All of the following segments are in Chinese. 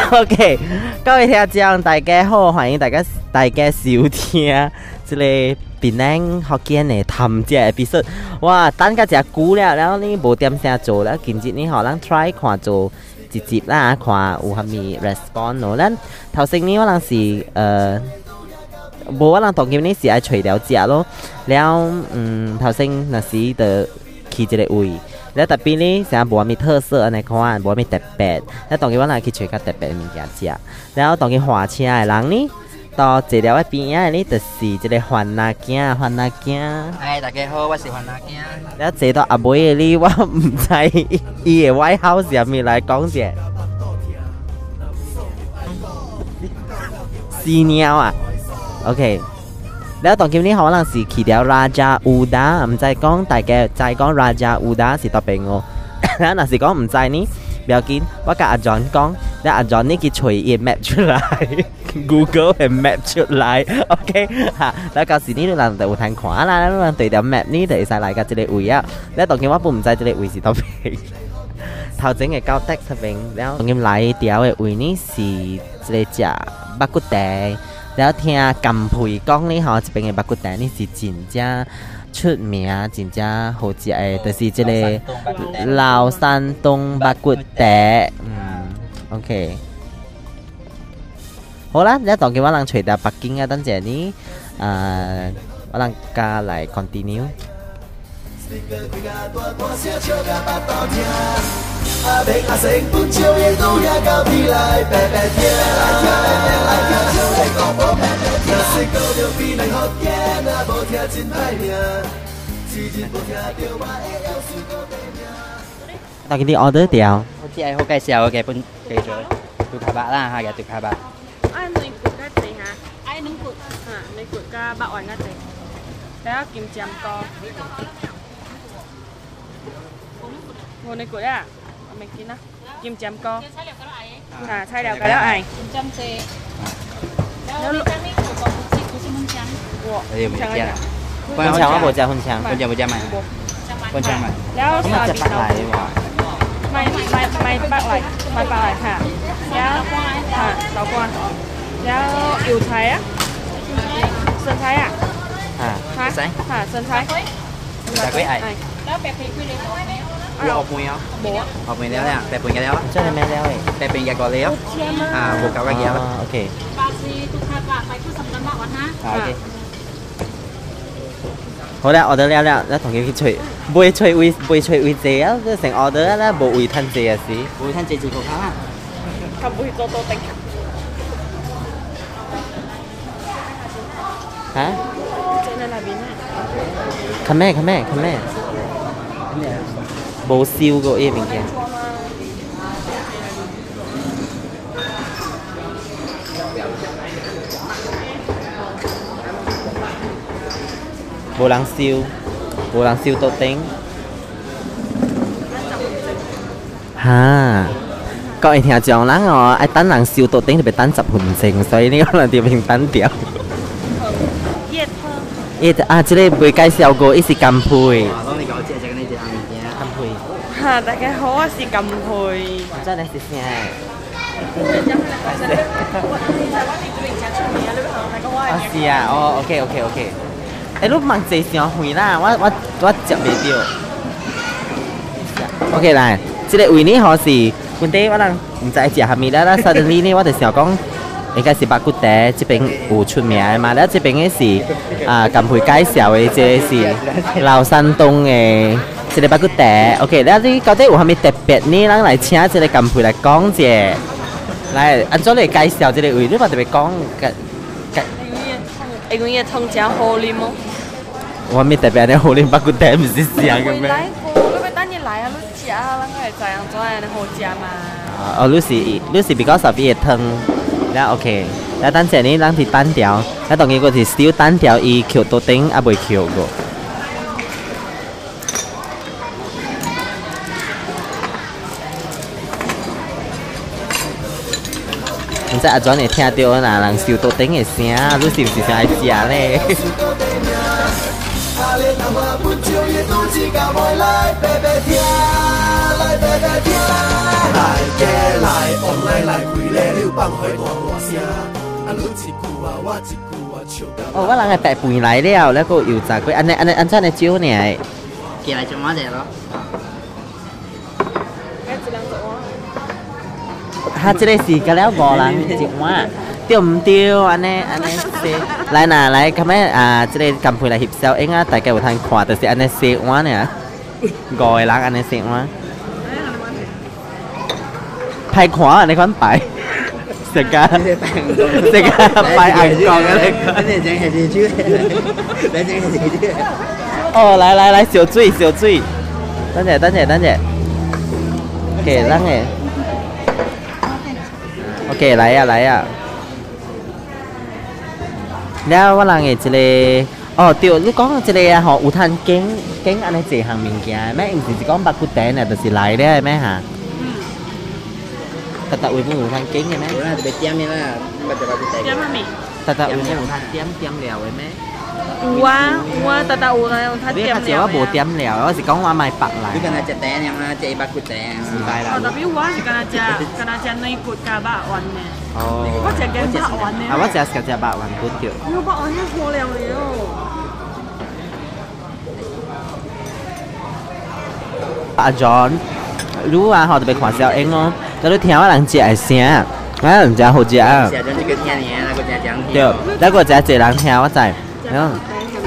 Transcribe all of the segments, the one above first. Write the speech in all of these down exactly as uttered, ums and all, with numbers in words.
OK， 各位聽眾大家好，歡迎大家大家收聽這個檳城福建的談這 episode。哇，等個隻久了，然後你無點啥做啦，今日你可能 try 看做一集啦，看有啥物 response 咯。咱頭先呢可能是呃，無可能當今呢是愛除掉隻咯，然後嗯頭先那時就去一個位。แล้วแต่ปีนี้เสียบัวมีเทอร์เซอร์ในข้อบัวมีแต่เป็ดแล้วตอนกี้ว่าเราคิดช่วยกันแต่เป็ดมีแก่เจ้าแล้วตอนกี้หัวเชียร์หลังนี้ต่อเจียวไว้ปีนี้นี่แต่สีจะได้ฮวนนาเกียฮวนนาเกียไอ้ตาแกเขาว่าสิฮวนนาเกียแล้วเจียวอาบวยลี่ว่าไม่ใช่อีไว้เฮาส์มีอะไร講เสียซีเนียวอ่ะโอเคแล้วตอนคลิปนี้เขากำลังสีขีเดียวราชาอูดา唔知講大家ใจ講ราชาอูดา是ตัวเป็น我แล้วน่ะสิ講唔知นี่不要緊我กับอาจารย์講แล้วอาจารย์นี่คิดช่วยเอ็มแมป出來 Google 係 map 出來 OK 嚇แล้วก็สิ่งนี้เราจะอุทานขวา啦แล้วเรา對條 map นี้就會嚟個這個位啊แล้วตอนคลิปว่าผม唔知這個位是ตัวเป็น頭前嘅交tex特別แล้วตอนคลิป嚟條嘅位นี้是這個隻巴骨地แล้ว聽金培講呢吼，這邊嘅巴骨蛋呢是真正出名、真正好食嘅，就是這個老山東巴骨蛋。嗯 ，OK。好啦，呢當嘅我能除掉北京啊，等陣呢，誒，我能加嚟 continue。阿明阿成本照嘢都也交皮來，白白聽來聽來來聽就會講無白白聽。若是講到比能學見啊，無聽真歹命，自然無聽到我會要輸個地命。當佢啲 order 掉。 好似係好介紹嘅本記咗，杜卡巴啦嚇嘅杜卡巴。 ai nuôi cụt cái gì hả? ai nuôi cụt à nuôi cụt cái bạo ảnh cái gì? Đó kim châm co. Ngồi nuôi cụt à? Mình kia nó kim châm co. À thay đầu cái đó ai? Kim châm xe. Nó lúc cái này còn một chiếc của chị Minh Trắng. Đây mình kia nè. คนช่างว่าโบจะคนช่างคนจะบ่จะมาคนจะมาแล้วเขามาจะปักไหลวะไม่ไม่ไม่ปักไหลไม่ปักไหลค่ะแล้วค่ะเราก่อนแล้วอยู่ไทยอ่ะเซนไทยอ่ะอ่าค่ะค่ะเซนไทยจากไว้ไอ้แล้วแบบนี้คือเล็กน้อยไหมกูออกมวยเหรอบัวออกมวยแล้วเนี่ยแต่เป็นกันแล้วใช่ไหมแล้วเองแต่เป็นกันก่อนแล้วอ่าบวกกับกันแล้วโอเคบาซีทุกท่านว่าไปพูดสำคัญมากวันนะโอเค好啦，order 了了，แล้ว同佢去吹，唔會吹位，唔會吹位謝啊，即成 order 啦，冇位吞謝啊是。 會聽謝字圖卡啊。 ทำบุญโตโตเต็งฮะเจนอะไรบินอ่ะคัมแม่คัมแม่คัมแม่冇燒過呢邊嘅。冇人燒，冇人燒到頂。嚇！各位聽眾啦，我愛等人燒到頂特別等十分鐘，所以呢個人特別等掉。 葉湯。 葉啊，這裡未介紹過，呢是金培。 攞你講隻隻呢隻啱嘅。 金培。 嚇！大家好，我是金培。 真係是先。啊是啊，哦 ，OK OK OK。誒，你問這上回啦，我我我接未到。OK 啦，這個位呢，可是本地我人唔知食下面啦啦，suddenly 呢，我就想講，應該是巴骨茶，這邊有出名嘅嘛，แล้ว這邊嘅是啊金培介紹嘅，這是老山東嘅這個巴骨茶。OK，แล้ว你到底有啥物特別呢？咱來請這個金培來講者，來按照你介紹這個位，你話特別講嘅。 一個月通常好啉麼？ 我咪特別啲好啉巴骨茶唔是試嘅咩？ 你咪等你嚟啊！你食下，咱係這樣做嘅好食嘛。 哦，你是你是 because of 伊個湯，แล้ว OK，แล้ว等陣呢，咱係單條，แล้ว當然個是 still 單條，伊扣到頂啊未扣個。唔知阿 John 會聽到哪人燒到頂嘅聲，你是唔是想愛食咧？ 咧南下本少爷拄一甲袂来白白听，来白白听。来家来，往来来开咧，你有放火大大声，啊你一句啊，我一句啊，笑到。 哦，我人係白飯嚟了，แล้วก็油炸龜，安尼安尼安怎嚟招呢？ 寄嚟做乜嘢咯？ 他這個是個了五人一碗，對唔對？安尼安尼是，來嗱來，咁樣啊，這個金配來翕相影啊，大家有通看，就是安尼四碗呢，五個人安尼四碗，派看啊，你講擺。食噶，食噶，擺硬講嘅你講。 你整係自己，你整係自己。 哦，來來來，小水小水，等陣等陣等陣，OK，等陣 ，OK，來啊來啊。แล้วว่าไงจะเลยอ๋อเดี๋ยวลูกก้องจะเลยหออุทานเก่งเก่งอะไรเจียงมิงเกียแม่อิงสิจะก้องบักกุเตเนี่ยแต่สิไล่ได้ไหมฮะแต่แต่อุ้ยมึงอุทานเก่งใช่ไหม Ủa là bị chém như là bây giờ bà bị Chém hả mì? แต่แต่อุ้ยมึงอุทานเตรียมเตรียมแล้วไว้ไหม Ua, ua, ta ta ua này, ta เรียก tiêm เขาเจียว่าโบเตรียมแล้วแล้วสิก้องว่าไม่ปักไหล Cứ cần là chạy té nha, mà chạy bà cụt té. Bài là Ờ, tapi ua thì cái cha, cái cha này cột cả bạ oan nè. อ๋อ Có chả kén bạ oan nè. เอาว่าจะกับจะบะวันพุธเกี่ยว Nhưng bạ oan nhá khô lèo lèo. 阿 John รู้ว่าเขาจะไปขวานเซลเองเนาะแต่รู้เที่ยวว่าหลังเจียเสียงั้นหลังเจียหกเจีย Xả cho cái thiên này là con nhà trắng เดี๋ยวแล้วก็จะเจียหลังเที่ยวว่าใจเนาะ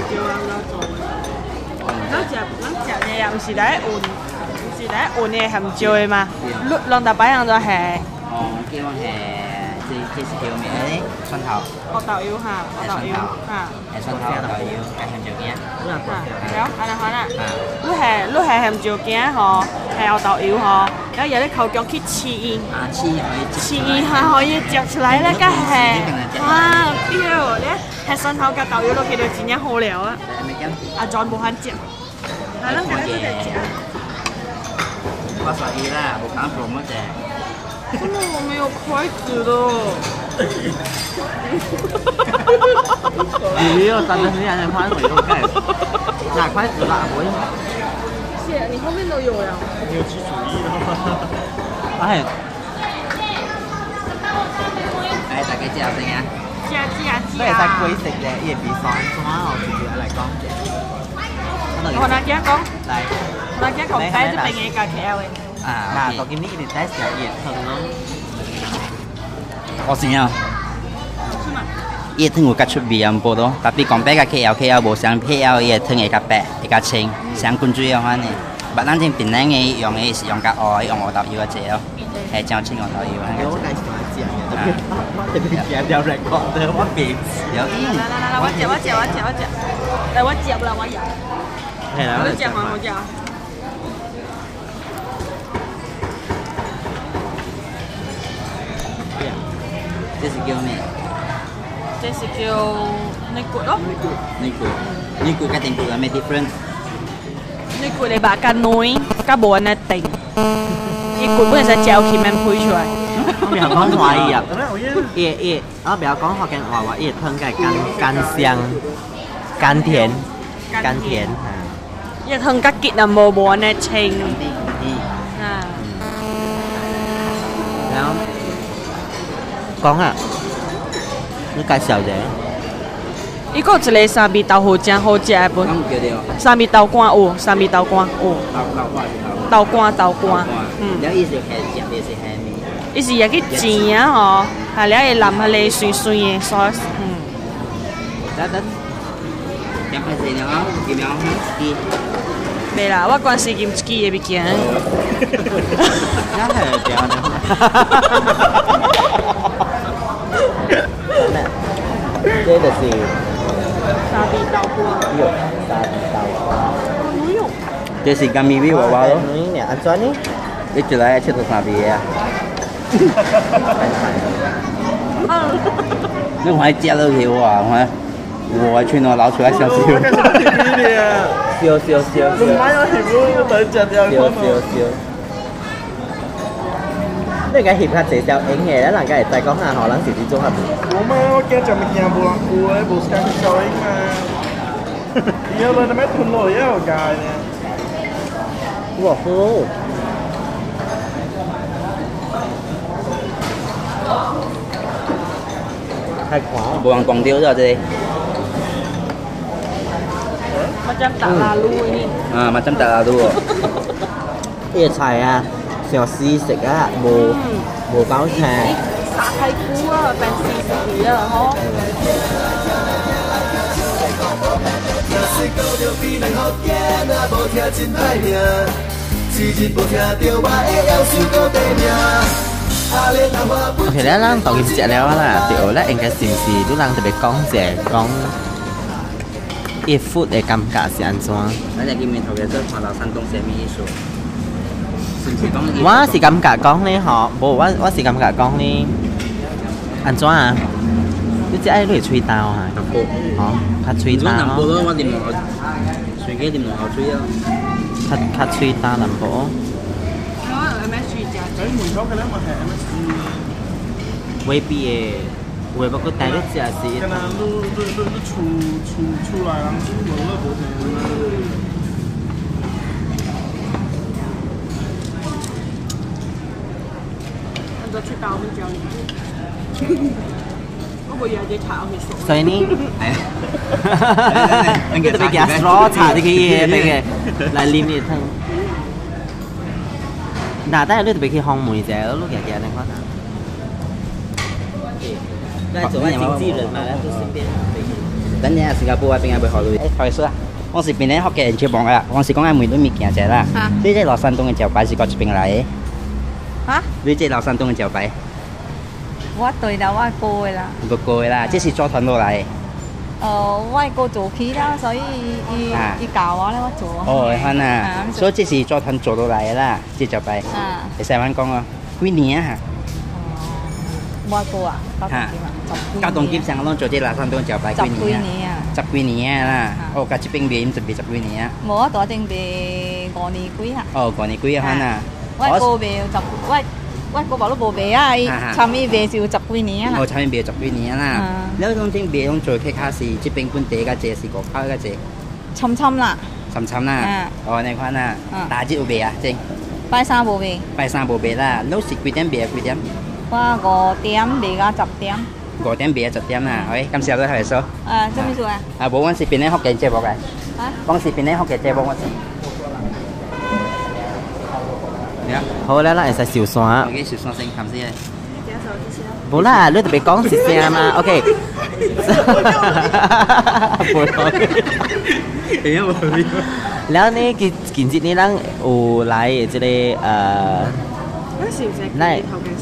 Nó chả, nó chả này không是đấy ổn,是đấy ổn này hầm chơi mà. Lúc lần ta bán hàng ra hè. Ờ, kêu bằng hè thì khi sẽ kêu mẹ đấy, xuân thọ. Họ tạo yêu hả? Họ tạo yêu hả? Hè xuân thọ tạo yêu, cái hình trường nha. Đó, anh nói nè. À, Lúc hè, lúc hè hầm chiều kia họ, hè họ tạo yêu họ. Đó giờ đấy khẩu trong khi chi in. à chi hỏi Chi in ha họ như chặt lại là cái hè. À, yêu đấy. Hè xuân thọ cái tạo yêu nó kia được chỉ nhá hồ lèo á. Mẹ chấm. À John bộ hắn chặt. À nó cái này chặt. Có sợ gì là bộ kháng phồng nó chè. 真的我没有筷子的。 你又真的是让人宽水 OK 拿筷子啦我姐，你后面都有了。 哎哎，大家知道先啊。 加加都係使加。 鬼食嘅嘢比爽爽我直接嚟講我拿加講， 嚟我拿加講擺喺邊嘅架 K L 嘅。 À, 嗱 ok. 個見呢啲第一時熱騰咯 Có gì không? 是嗎？ Ít thương của các chút bì âm bố đó. Tapi còn bé cái K L, K L bố sang K L ít thương cái bé, cái chinh, sang quân truy ở này. Bạn đang trên bình năng ấy, dùng ấy dùng cái ỏi, dùng ở đầu yêu chế đó. Hay cho chinh ở đầu yêu hay 有 cái 介紹下字人嘅，特別嘢有人講對我變， 有嚟嚟嚟嚟，我接我接我接我接，嚟我接啦我有， 係啦， 我接還我接。 這是叫咩？ 這是叫你骨咯， 呢個呢個嘅定義有咩 different？ 你骨你把cái núi cái bộ này tỉnh，你骨本身嚼起面配出來。 我唔係講華語啊，葉葉，我唔係講學緊華話，葉吞嘅甘甘香、甘甜、甘甜， 一吞cái kịt là mồ bò này chênh。啊。 然後講下，你介紹者， 伊個一個三味豆好正好食嘅本， 咁叫做三味豆乾有，三味豆乾有， 豆豆花豆乾豆乾，嗯， 有意思係食嘅是係咩？ 伊是有去煎啊嗬，係了會淋下你酸酸嘅 sauce，嗯， 等等，兩塊錢啊，幾秒幾？ 未啦，我關司金機嘅物件， 一係點啊？這就是三味豆乾， 肉沙豆乾。 有， 這是甘咪咪娃娃咯， 你呢？安怎呢？ 你出來吃到啥嘢啊？你我係食到條啊，我我穿我攞出來少少。 笑笑笑笑。唔係我條佬等陣有笑笑笑。你而家翕下這條影嘅，人家嚟再講下荷蘭時之中係唔？ 冇咩，我驚就咪見冇人顧咧，冇時間去收影嘛。 เยอะเลยนะแม่ทุนโหลเยอะกายเนี่ย哇吼！太狂了！ 不往光丢掉这里。 macam tak lalu ini. À, macam tak lalu. 叶菜啊，小絲食啊，冇冇包車。 Xả thay cú á, bạn xì xì á, hả? โอเคแล้วเราตอนกินเสร็จแล้วล่ะเดี๋ยวแล้วเองก็สิ่งสิ่งทุกอย่างจะไป講解講一 food 嘅感覺是安怎？ 咱哋見面頭嘅都看到山東寫咩意思？是唔是講？ 我是感覺講呢，嗬，冇我我是感覺講呢，安怎啊？你只愛攞吹刀啊？ 南部， 哦，較吹刀。 南部咯，我哋門口，隨機啲門口吹啊。 較較吹刀南部。 M S G จ้ะ喺門口嘅咧，咪係 M S G。 未必嘅，會不過大陸只係。 跟啊，都都都都出出出來啦，出門都冇停。 按照去刀會教你。我會有啲炒去熟。 所以呢， 係啊。 你特別加 straw 茶啲嘅嘢俾嘅，嚟黏熱湯。嗱，但係你特別去烘梅啫，碌日日你可能。那做咩經紀人嘛，都順便。 等陣新加坡啊，邊個會考慮？誒，頭先啊，我是邊咧學嘅人接幫啊，我是講緊梅都物件啫啦。你即係落山東嘅招牌是個邊嚟嘅？ 嚇？ 你即係落山東嘅招牌？ 我對啦，我哥嘅啦。 個個嘅啦，即是組團落嚟。 誒，我哥做起啦，所以伊伊教我咧，我做。 哦，係啊，所以即是組團做落嚟嘅啦，即係招牌。 啊。 你細番講啊，幾年啊？ 我哥啊，九點啊， 交通基上攏做啲落山東招牌幾年啊？十幾年啊啦。哦，家這邊邊準備十幾年啊？ 冇啊，大定備五年幾啊。 哦，五年幾啊？係啊。 我哥備十，我我哥話都冇備啊，伊差唔多備就十幾年啊。 哦，差唔多備十幾年啦。แล้ว當天備攏做嘅卡是這邊本地嘅隻是個卡嘅隻。 侵侵啦。 侵侵啦。哦，你看啊，大節有備啊，正。 拜三冇備。 拜三冇備啦，你是幾點備啊？幾點？ 我五點備到十點。 五點備到十點啦，喂，咁時候都係數。 誒，做咩做啊？ 啊，冇，我是邊咧學嘅節目嘅。 啊？ 我是邊咧學嘅節目我是。 好啦，咱會使小山。 我嘅小山先冚先。 冇啦，你特別講是聲嘛 ，OK。แล้วนี่กินจิตนี่นั่งอูไลท์จะได้เอ่อไล่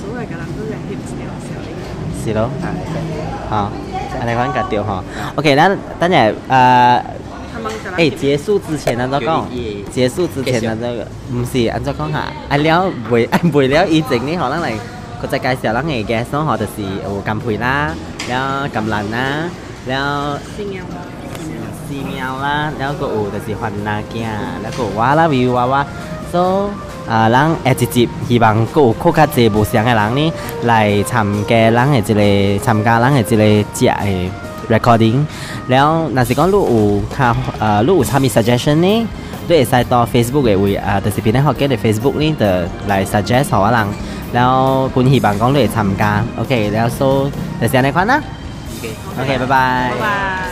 是咯，好，安尼款夾掉吼。OK，咱等下呃，誒結束之前安怎講？結束之前安怎個？唔是安怎講下？啊了未？啊未了以前呢，可能嚟佢再介紹咱嘅 guest 咯，嗬，就是有金培啦，แล้วกำลัง啦，แล้วซีเมียว啦，แล้วก็有就是ฟันนาเกียแล้วก็ว่า啦วิวว่าว่า so 啊，咱下一集希望佫有更較濟無相嘅人呢來參加咱嘅一個參加咱嘅一個隻嘅 recording。แล้ว若是講你有較呃你有參與 suggestion 呢，你會使到 Facebook 嘅位啊，就是邊咧學嘅嘅 Facebook 呢，就來 suggest 互我人。แล้วคุณ希望講你會參加 ，OK，แล้ว so 就是安尼款啦。OK，OK，拜拜。拜拜。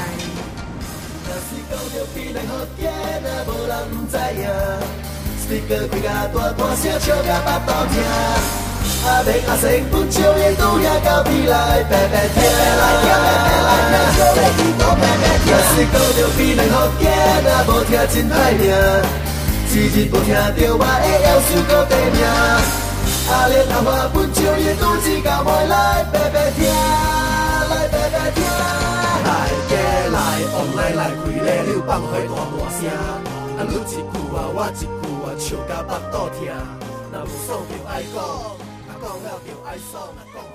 Sticker 開甲大大聲笑甲巴肚疼，阿明阿成本笑伊拄也到邊來白白聽，來聽白白來聽，笑咧伊都白白聽。若是講着比咱福建，若無聽真歹命，一日無聽着我的夭壽閣地命。阿玲阿花本笑伊拄只交袂來白白聽，來白白聽。來家來往來來開咧溜放火大大聲，啊你一句話我一句。笑甲腹肚疼，若有爽就愛講，若講了就愛爽，若講。